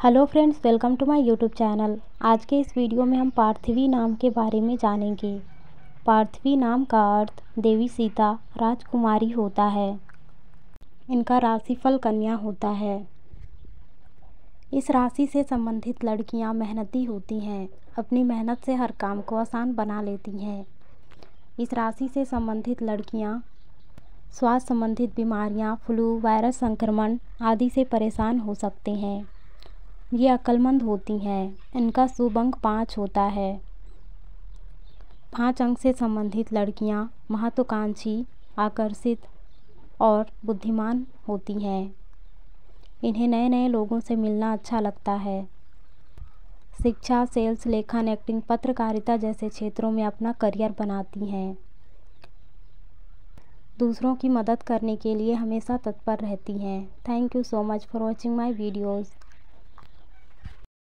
Hello friends, welcome to my YouTube channel. आज के इस वीडियो में हम पार्थिवी नाम के बारे में जानेंगे। पार्थिवी नाम का अर्थ देवी सीता राजकुमारी होता है। इनका राशिफल कन्या होता है। इस राशि से संबंधित लड़कियां मेहनती होती हैं, अपनी मेहनत से हर काम को आसान बना लेती हैं। इस राशि से संबंधित लड़कियां स्वास्थ्य संबंधित बीमारियां, फ्लू, वायरस संक्रमण आदि से परेशान हो सकते हैं। ये अक्लमंद होती हैं। इनका शुभ अंक 5 होता है। 5 अंक से संबंधित लड़कियां महत्वाकांक्षी, आकर्षित और बुद्धिमान होती हैं। इन्हें नए नए लोगों से मिलना अच्छा लगता है। शिक्षा, सेल्स, लेखन, एक्टिंग, पत्रकारिता जैसे क्षेत्रों में अपना करियर बनाती हैं। दूसरों की मदद करने के लिए हमेशा तत्पर रहती हैं। Thank you so much for watching my videos.